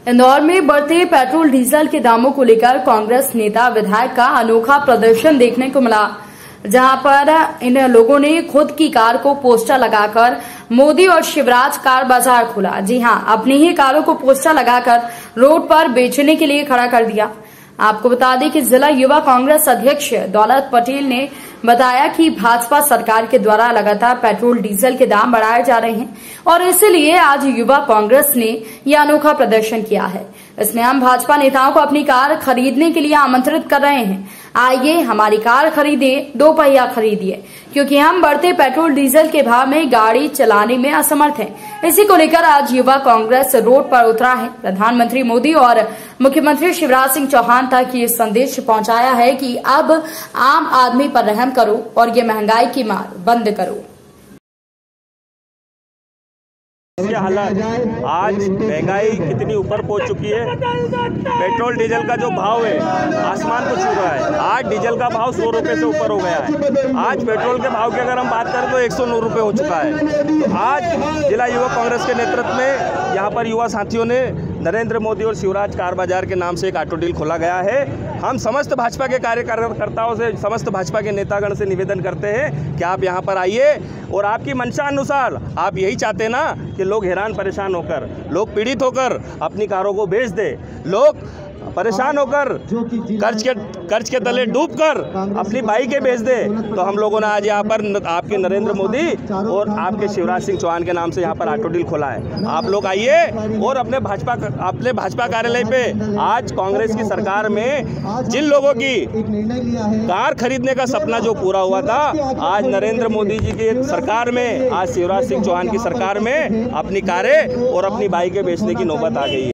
इंदौर में बढ़ते petrol diesel के दामों को लेकर कांग्रेस नेता विधायक का अनोखा प्रदर्शन देखने को मिला, जहां पर इन लोगों ने खुद की कार को पोस्टर लगाकर मोदी और शिवराज कार बाजार खोला। जी हां, अपनी ही कारों को पोस्टर लगाकर रोड पर बेचने के लिए खड़ा कर दिया। आपको बता दें कि जिला युवा कांग्रेस अध्यक्ष दौलत पटेल ने बताया कि भाजपा सरकार के द्वारा लगातार पेट्रोल डीजल के दाम बढ़ाए जा रहे हैं और इसलिए आज युवा कांग्रेस ने यह अनोखा प्रदर्शन किया है। इसमें हम भाजपा नेताओं को अपनी कार खरीदने के लिए आमंत्रित कर रहे हैं। आइए हमारी कार खरीदें, 2 पहिया खरीदिए, क्योंकि हम बढ़ते पेट्रोल डीजल के भाव में गाड़ी चलाने में असमर्थ हैं। इसी को लेकर आज युवा कांग्रेस रोड पर उतरा है। प्रधानमंत्री मोदी और मुख्यमंत्री शिवराज सिंह चौहान तक ये संदेश पहुंचाया है कि अब आम आदमी पर रहम करो और ये महंगाई की मार बंद करो। हालात आज महंगाई कितनी ऊपर पहुंच चुकी है। पेट्रोल डीजल का जो भाव है आसमान को छू रहा है। आज डीजल का भाव 100 रुपये से ऊपर हो गया है। आज पेट्रोल के भाव की अगर हम बात करें तो 109 रुपये हो चुका है। तो आज जिला युवा कांग्रेस के नेतृत्व में यहाँ पर युवा साथियों ने नरेंद्र मोदी और शिवराज कार बाजार के नाम से एक ऑटो डील खोला गया है। हम समस्त भाजपा के कार्यकर्ताओं से, समस्त भाजपा के नेतागण से निवेदन करते हैं कि आप यहाँ पर आइए और आपकी मंशा अनुसार आप यही चाहते हैं ना कि लोग हैरान परेशान होकर, लोग पीड़ित होकर अपनी कारों को बेच दे, लोग परेशान होकर कर्ज के तले डूबकर अपनी बाइकें बेच दे। तो हम लोगों ने आज यहाँ पर आपके नरेंद्र मोदी और आपके शिवराज सिंह चौहान के नाम से यहाँ पर ऑटो डील खोला है। आप लोग आइए और अपने भाजपा कार्यालय पे आज कांग्रेस की सरकार में जिन लोगों की कार खरीदने का सपना जो पूरा हुआ था, आज नरेंद्र मोदी जी की सरकार में, आज शिवराज सिंह चौहान की सरकार में अपनी कारें और अपनी बाइकें बेचने की नौबत आ गई है।